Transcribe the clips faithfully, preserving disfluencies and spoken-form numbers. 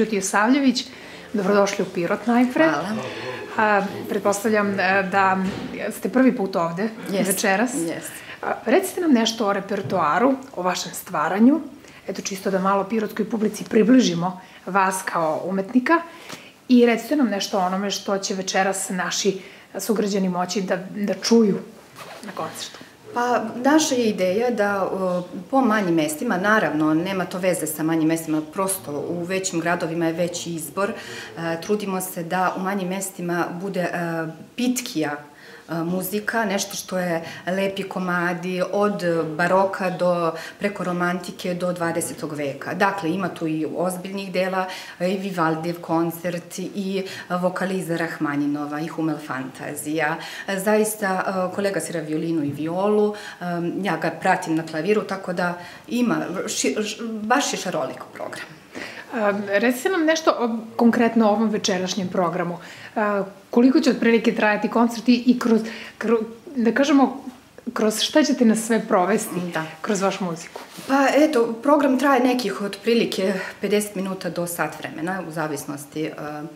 Savljević, dobrodošli u Pirot najpre. Hvala. Pretpostavljam da ste prvi put ovde večeras. Recite nam nešto o repertoaru, o vašem stvaranju, eto čisto da malo pirotskoj publici približimo vas kao umetnika i recite nam nešto o onome što će večeras naši sugrađani moći da čuju na koncertu. Pa, naša je ideja da po manjim mestima, naravno, nema to veze sa manjim mestima, prosto u većim gradovima je veći izbor. Trudimo se da u manjim mestima bude pitkija muzika, nešto što je lepi komadi, od baroka do preko romantike do dvadesetog veka. Dakle, ima tu i ozbiljnih dela, i Vivaldijev koncert, i vokaliza Rahmaninova, i Hummel fantazija. Zaista, kolega svira violinu i violu, ja ga pratim na klaviru, tako da ima, baš je šarolik program. Recite nam nešto konkretno o ovom večerašnjem programu. Koliko će otprilike trajati koncerti i kroz, da kažemo, kroz šta ćete nas sve provesti kroz vašu muziku? Pa eto, program traje nekih otprilike pedeset minuta do sat vremena, u zavisnosti.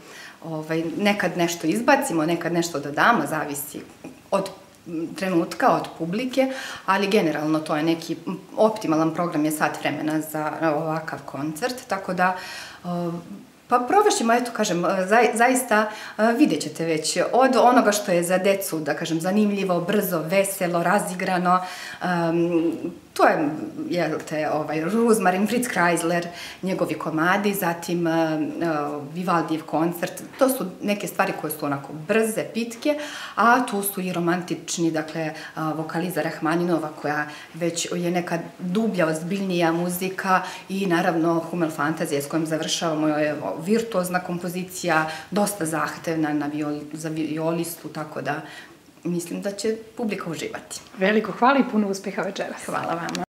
Nekad nešto izbacimo, nekad nešto dodamo, zavisi od trenutka, od publike, ali generalno to je neki optimalan program je sat vremena za ovakav koncert, tako da pa provešćemo, eto kažem, zaista vidjet ćete već od onoga što je za decu, da kažem, zanimljivo, brzo, veselo, razigrano, to je, jel te, Ruzmarin, Fritz Kreisler, njegovi komadi, zatim Vivaldijev koncert, to su neke stvari koje su onako brze, pitke, a tu su i romantični, dakle, vokaliza Rahmaninova koja već je neka dublja, ozbiljnija muzika i naravno Hummel fantazija s kojom završavamo je virtuozna kompozicija, dosta zahtevna za violistu, tako da mislim da će publika uživati. Veliko hvala i puno uspeha večeras. Hvala vama.